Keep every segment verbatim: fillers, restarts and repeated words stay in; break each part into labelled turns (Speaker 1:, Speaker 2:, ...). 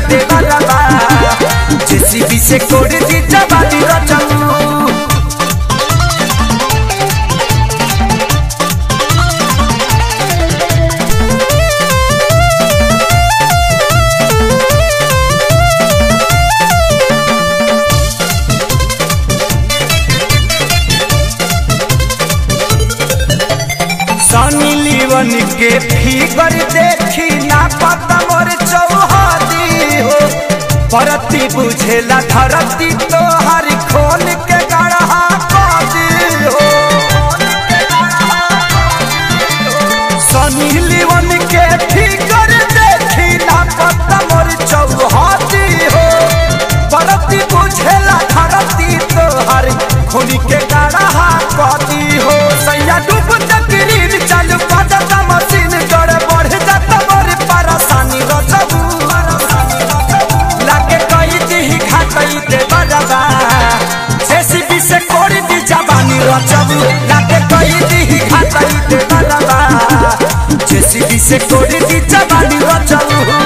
Speaker 1: दे बरबा जेसीबी से कोड़ दी जवानी रचऊ। सनी लीवन के फिगर देखी ना पता मोर चौहादी हो परती बुझेला धरती तो हर खोल के गढ़ा पादी हो। सनी लीवन के फिगर देखी ना पता मोर चौहादी हो परती बुझेला धरती तो हर खोल के गढ़ा पादी हो। सैया डूब तकरीर चल पड़ता मशीन कर बढ़ जाता मोर परेशानी रचबू लागे कई दी खातई दे बरबा जेसीबी से कोड़ दी जवानी रचबू लागे कई दी खातई दे बरबा जेसीबी से कोड़ दी जवानी रचबू।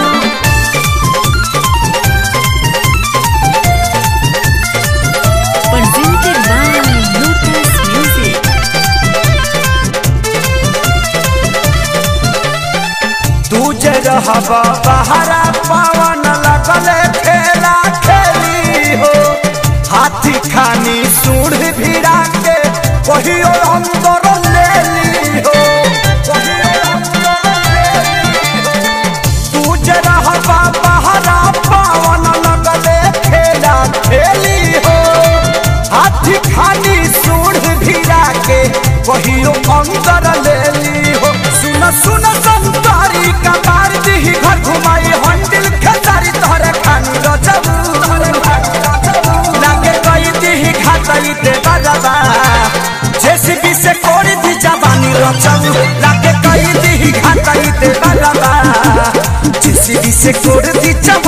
Speaker 1: रहबा बहरा पवन लगले खेला खेली हो हाथी खानी सूढ़ भिड़ा के कहियो अंदर ले ली हो तू जे रहबा बहरा पवन लगले खेला खेली हो हाथी खानी सूढ़ भिड़ा के कहियो अंदर ले ली हो। सुन सुन संतारी का घर घुमाई हंडिल खेसारी तोहरे खानी रचबू लागे कई दी खातई दे बरबा जेसीबी से कोड़ दी जवानी रचबू लागे कई दी खातई दे बरबा जेसीबी से कोड़ दी।